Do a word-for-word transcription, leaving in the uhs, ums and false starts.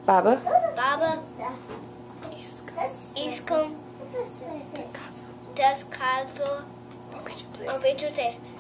Baba. Baba. Ist Iscom. Das Caso. Obe four am.